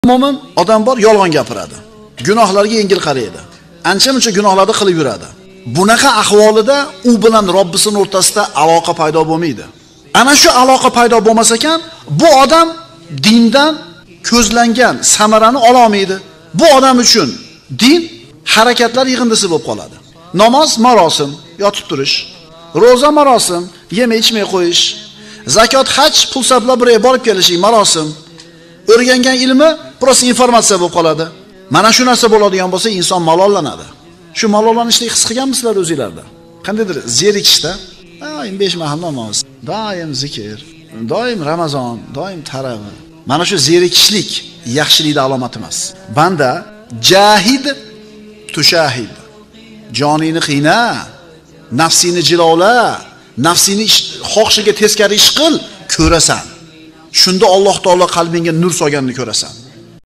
Mo'min odam bor, yolg'on gapiradi. Gunohlarga yengil qaraydi. Ancha-muncha gunohlarni qilib yuradi. Bunaqa ahvolida u bilan Robbisining o'rtasida aloqa paydo bo'lmaydi. Ana shu aloqa paydo bo'lmas ekan, bu odam dindan ko'zlangan samarani ola olmaydi. Bu odam uchun din harakatlar yig'indisi bo'lib qoladi. Namoz marosim, yotib turish, roza marosim, yemay ichmay qo'yish, zakot, haj, pul sarflab bir borib kelishing marosim. O'rgangan ilmi prosta informatsiya bo'lib qoladi. Mana shu narsa bo'ladigan bo'lsa, inson malollanadi. Shu malollanishni his qilganmisizlar o'zingizlarda? Qandaydir zerikishda, doim 5 mahal namoz, doim zikr, doim Ramazon, doim taravih. Mana shu zerikishlik yaxshilikning alomati emas. Banda jahid tushahid. Joningni qiyna, nafsini jilovla, nafsini xohishiga teskari ish qil, ko'rasan. Shunda Alloh taolo qalbingga nur solganini ko'rasan.